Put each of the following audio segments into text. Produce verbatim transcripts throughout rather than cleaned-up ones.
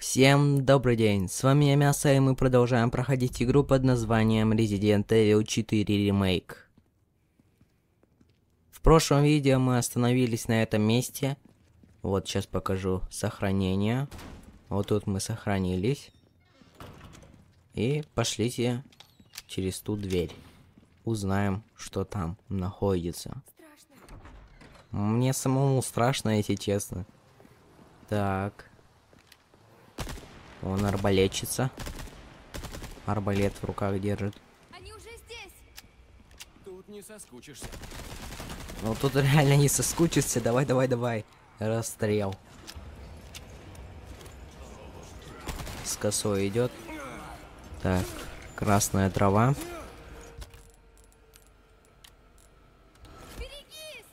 Всем добрый день, с вами я Мясо, и мы продолжаем проходить игру под названием Resident Evil четыре Remake. В прошлом видео мы остановились на этом месте. Вот сейчас покажу сохранение. Вот тут мы сохранились. И пошлите через ту дверь. Узнаем, что там находится. Страшно. Мне самому страшно, если честно. Так. Он арбалетчица. Арбалет в руках держит. Они уже здесь. Тут не соскучишься. Ну тут реально не соскучишься. Давай, давай, давай. Расстрел. С косой идет. Так, красная трава. Берегись!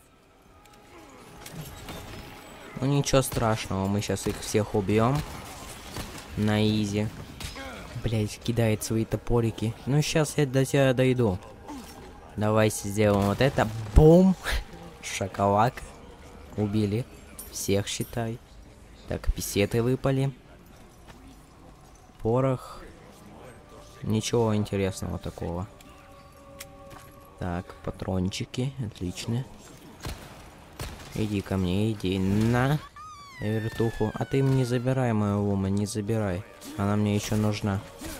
Ну ничего страшного, мы сейчас их всех убьем. На изи. Блять, кидает свои топорики. Ну сейчас я до тебя дойду. Давайте сделаем вот это. Бум! Шоколад. Убили. Всех, считай. Так, писеты выпали. Порох. Ничего интересного такого. Так, патрончики. Отлично. Иди ко мне, иди. На. Вертуху. А ты не забирай мою луму, не забирай. Она мне еще нужна.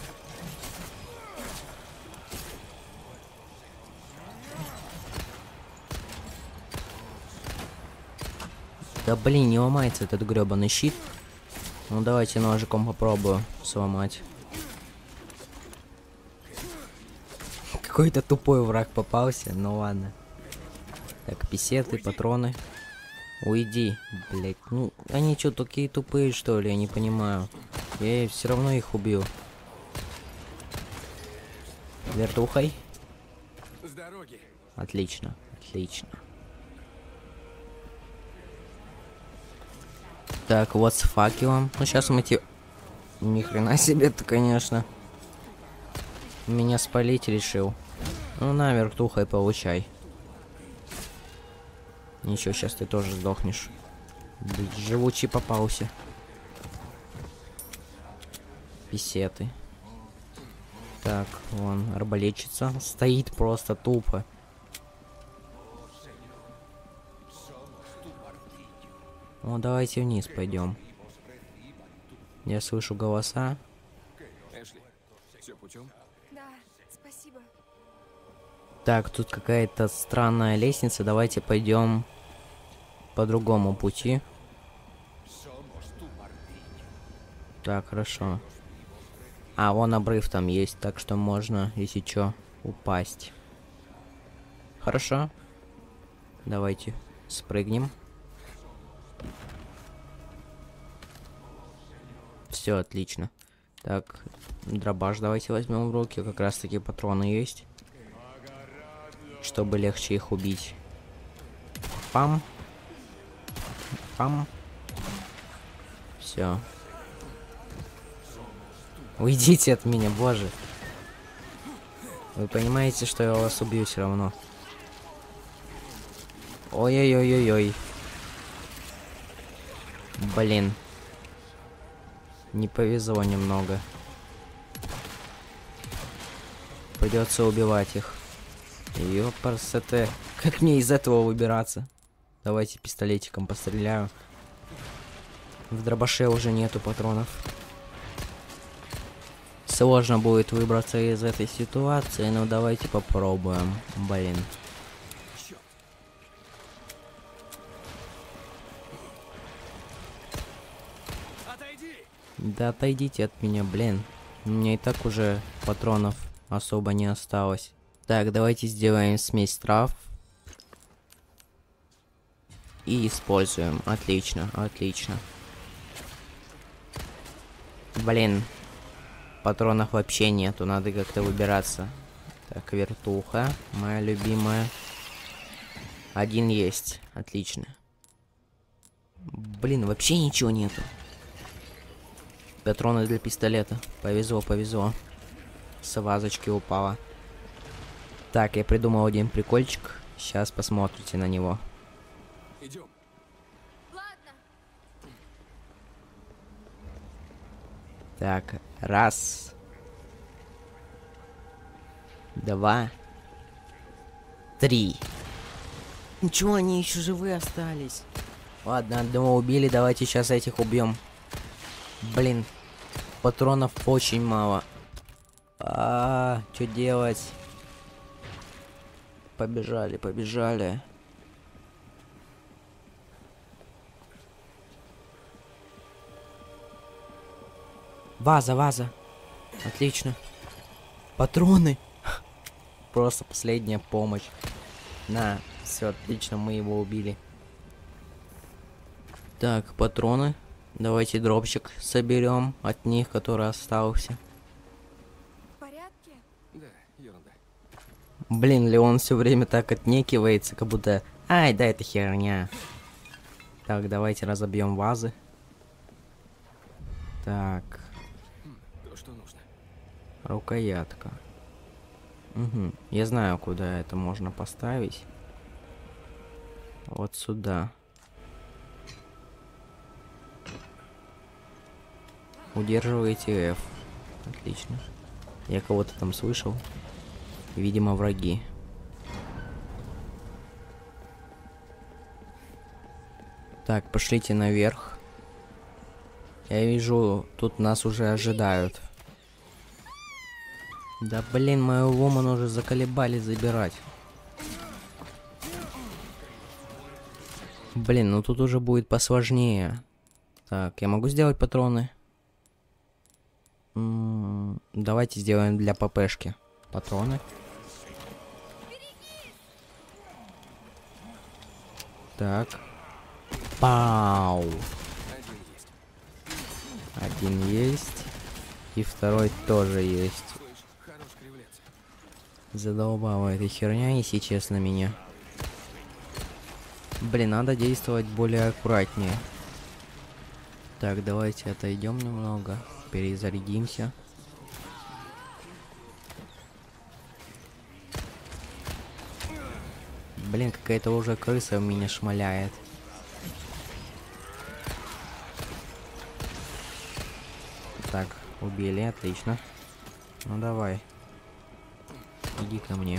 Да блин, не ломается этот гребаный щит. Ну давайте ножиком попробую сломать. Какой-то тупой враг попался, ну ладно. Так, писеты, патроны. Уйди, блять. Ну, они что, такие тупые, что ли? Я не понимаю. Я все равно их убью. Вертухой. С дороги. Отлично, отлично. Так, вот с факелом. Ну, сейчас мы те... Ни хрена себе-то, конечно. Меня спалить решил. Ну, на, вертухой получай. Ничего, сейчас ты тоже сдохнешь. Блин, живучий попался. Писеты. Так, вон, арбалетчица. Стоит просто тупо. Ну, давайте вниз пойдем. Я слышу голоса. Эшли, все путем? Да, спасибо. Так, тут какая-то странная лестница. Давайте пойдем по другому пути. Так, хорошо. А, вон обрыв там есть, так что можно, если чё, упасть. Хорошо. Давайте спрыгнем. Все, отлично. Так, дробаш давайте возьмем в руки. Как раз таки патроны есть. Чтобы легче их убить. Пам. Пам. Все. Уйдите от меня, боже. Вы понимаете, что я вас убью все равно. Ой-ой-ой-ой-ой. Блин. Не повезло немного. Придется убивать их. Ёпарсете. Как мне из этого выбираться? Давайте пистолетиком постреляю. В дробаше уже нету патронов. Сложно будет выбраться из этой ситуации, но давайте попробуем. Блин. Отойди! Да отойдите от меня, блин. У меня и так уже патронов особо не осталось. Так, давайте сделаем смесь трав. И используем. Отлично, отлично. Блин. Патронов вообще нету, надо как-то выбираться. Так, вертуха, моя любимая. Один есть, отлично. Блин, вообще ничего нету. Патроны для пистолета. Повезло, повезло. С вазочки упала. Так, я придумал один прикольчик. Сейчас посмотрите на него. Идем. Ладно. Так, раз. Два. Три. Ничего, они еще живые остались. Ладно, одного убили, давайте сейчас этих убьем. Блин, патронов очень мало. А, что делать? Побежали, побежали. Ваза, ваза. Отлично. Патроны. Просто последняя помощь. На, все отлично, мы его убили. Так, патроны. Давайте дропчик соберем от них, который остался. В порядке? Да, ерунда. Блин, Леон все время так отнекивается, как будто... Ай, да это херня. Так, давайте разобьем вазы. Так. То, что нужно. Рукоятка. Угу. Я знаю, куда это можно поставить. Вот сюда. Удерживаете F. Отлично. Я кого-то там слышал. Видимо, враги. Так, пошлите наверх. Я вижу, тут нас уже ожидают. Да блин, мою вумен уже заколебали забирать. Блин, ну тут уже будет посложнее. Так, я могу сделать патроны? М-м, давайте сделаем для ППшки патроны. Так. Пау. Один есть. Один есть. И второй тоже есть. Слышь, хорош кривляться. Задолбала эта херня, если честно, меня. Блин, надо действовать более аккуратнее. Так, давайте отойдем немного. Перезарядимся. Блин, какая-то уже крыса в меня шмаляет. Так, убили, отлично. Ну давай. Иди ко мне.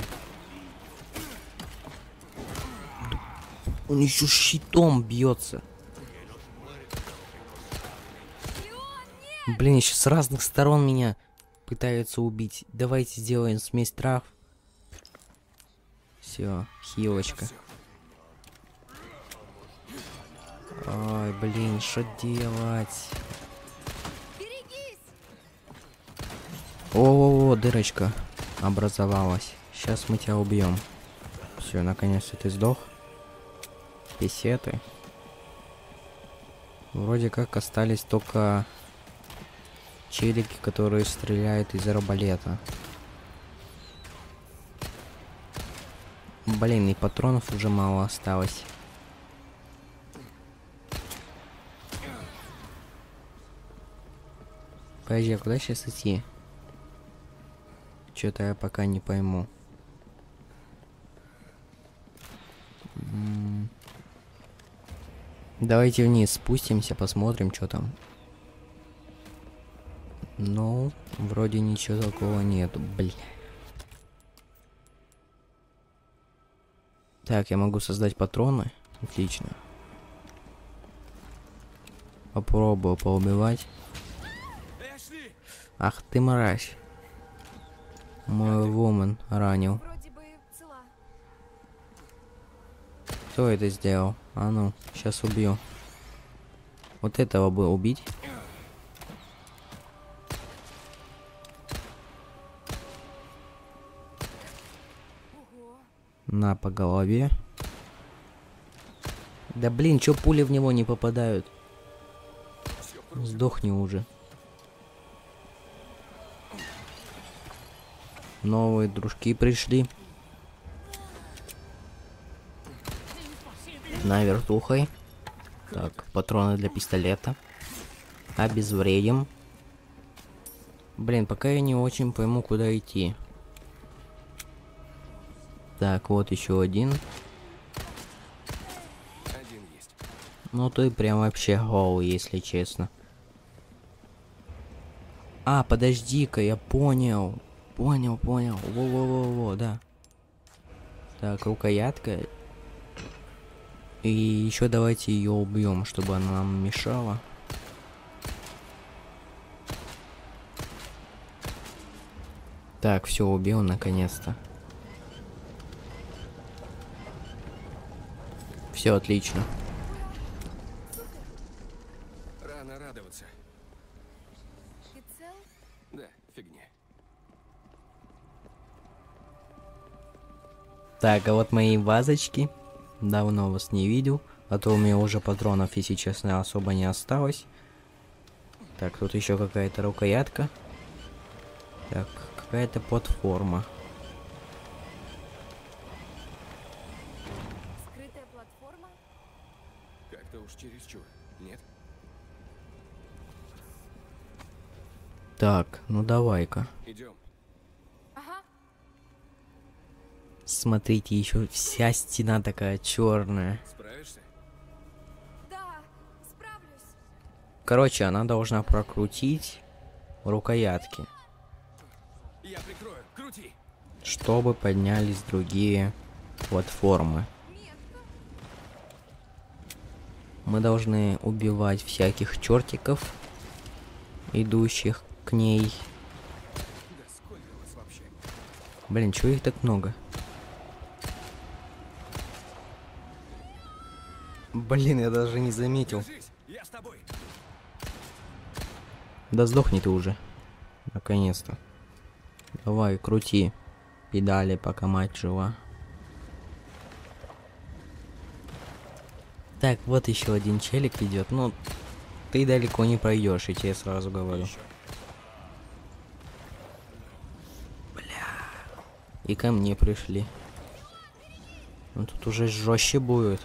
Он еще щитом бьется. Блин, еще с разных сторон меня пытаются убить. Давайте сделаем смесь трав. Все, хилочка. Ой, блин, что делать? О-о-о, дырочка образовалась. Сейчас мы тебя убьем. Все, наконец-то ты сдох. Песеты. Вроде как остались только челики, которые стреляют из арбалета. Блин, и патронов уже мало осталось. Подожди, а куда сейчас идти? Что-то я пока не пойму. М-м. Давайте вниз спустимся, посмотрим, что там. Ну, вроде ничего такого нету, бля. Так, я могу создать патроны. Отлично. Попробую поубивать. Эшли! Ах ты мразь. Мой вумен ранил. Вроде бы цела. Кто это сделал? А ну, сейчас убью. Вот этого бы убить. Ого. На по голове. Да блин, чё пули в него не попадают? Все просто. Сдохни уже. Новые дружки пришли. На вертухой. Так, патроны для пистолета. Обезвредим. Блин, пока я не очень пойму, куда идти. Так, вот еще один. Один есть. Ну ты прям вообще голый, если честно. А, подожди-ка, я понял. Понял, понял. Во-во-во-во, да. Так, рукоятка. И еще давайте ее убьем, чтобы она нам мешала. Так, все, убил наконец-то. Все отлично. Рано радоваться. Ты цел? Да, фигня. Так, а вот мои вазочки. Давно вас не видел. А то у меня уже патронов, если честно, особо не осталось. Так, тут еще какая-то рукоятка. Так, какая-то платформа. Скрытая платформа? Как-то уж чересчур. Нет? Так, ну давай-ка. Идем. Ага. Смотрите, еще вся стена такая черная. Справишься? Да, справлюсь. Короче, она должна прокрутить рукоятки, Я прикрою. Крути. чтобы поднялись другие платформы. Метко. Мы должны убивать всяких чертиков, идущих к ней. Да сколько вас вообще? Блин, чего их так много? Блин, я даже не заметил. Держись, я с тобой. Да сдохни ты уже. Наконец-то. Давай, крути педали, пока мать жива. Так, вот еще один челик идет. Ну, ты далеко не пройдешь, я тебе сразу говорю. И ко мне пришли. Ну тут уже жестче будет.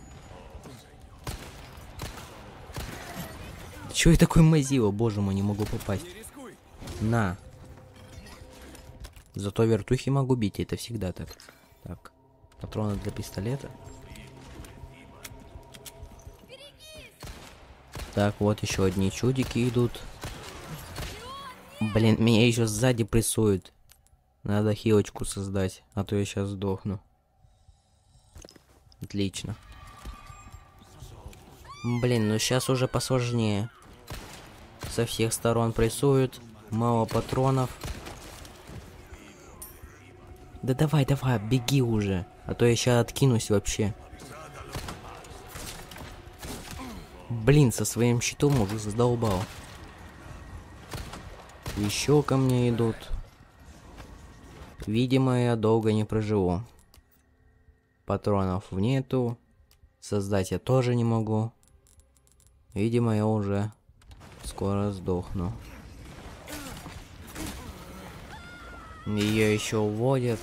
Чё я такой мазила? Боже мой, не могу попасть. Не рискуй. На. Зато вертухи могу бить, это всегда так. Так, патроны для пистолета. Так, вот еще одни чудики идут. Блин, меня еще сзади прессуют. Надо хилочку создать, а то я сейчас сдохну. Отлично. Блин, ну сейчас уже посложнее. Со всех сторон прессуют. Мало патронов. Да давай, давай, беги уже. А то я сейчас откинусь вообще. Блин, со своим щитом уже задолбал. Еще ко мне идут. Видимо, я долго не проживу. Патронов нету. Создать я тоже не могу. Видимо, я уже скоро сдохну. Ее еще уводят.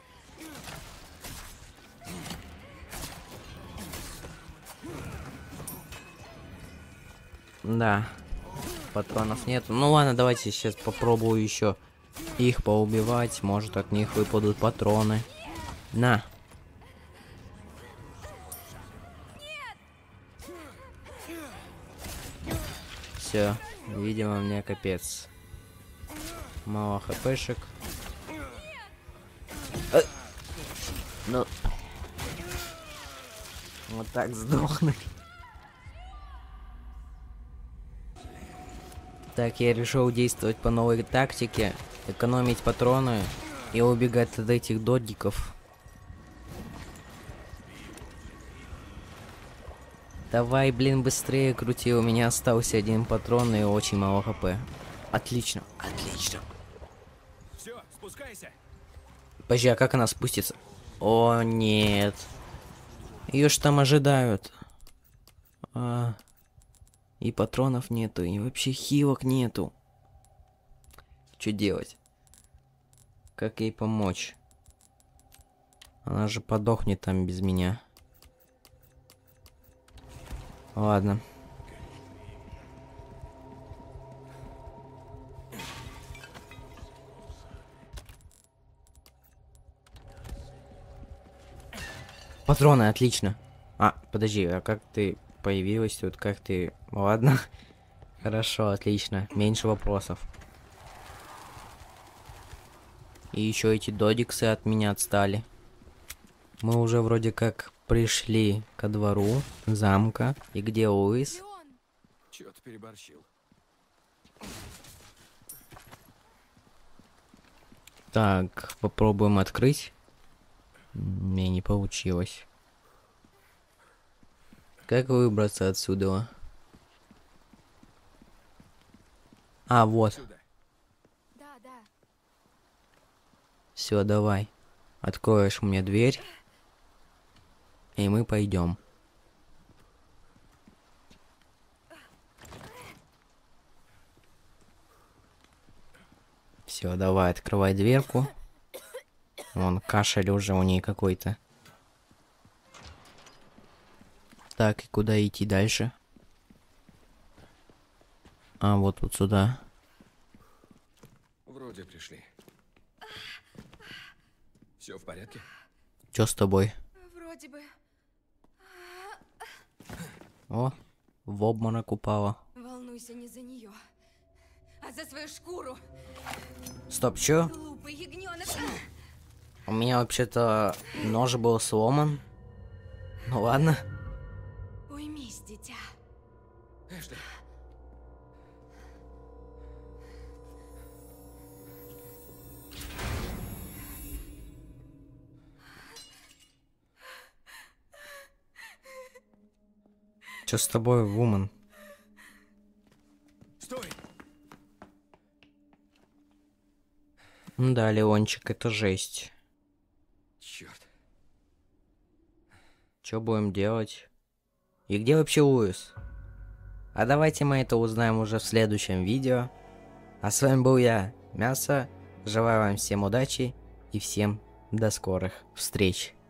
Да. Патронов нет. Ну ладно, давайте сейчас попробую еще их поубивать. Может, от них выпадут патроны. На. Все. Видимо, мне капец. Мало хпшек. А! Ну. Вот так сдохнуть. Так, я решил действовать по новой тактике. Экономить патроны и убегать от этих додиков. Давай, блин, быстрее крути. У меня остался один патрон и очень мало хп. Отлично, отлично. Все, спускайся. Подожди, а как она спустится? О, нет. Ее ж там ожидают. А... И патронов нету, и вообще хилок нету. Что делать? Как ей помочь? Она же подохнет там без меня. Ладно. Патроны, отлично. А, подожди, а как ты появилась тут? Как ты... Ладно. Хорошо, отлично. Меньше вопросов. И еще эти додиксы от меня отстали. Мы уже вроде как пришли ко двору замка. И где Луис? Леон, Чё-то переборщил. Так, попробуем открыть. Мне не получилось. Как выбраться отсюда? А, вот. Сюда. да, да. Все, давай. Откроешь мне дверь. И мы пойдем. Все, давай, открывай дверку. Вон, кашель уже у ней какой-то. Так, и куда идти дальше? А, вот тут сюда. Вроде пришли. Все в порядке? Чё с тобой? Вроде бы. О, в обморок упала. Волнуйся не за нее, а за свою шкуру. Стоп, чё? Глупый ягненок. У меня вообще-то нож был сломан. Ну ладно. Уймись, дитя. Эшли, Чё с тобой, вумен? стой! Ну да, Леончик, это жесть. Черт. Чё будем делать? И где вообще Луис? А давайте мы это узнаем уже в следующем видео. А с вами был я, Мясо. Желаю вам всем удачи и всем до скорых встреч.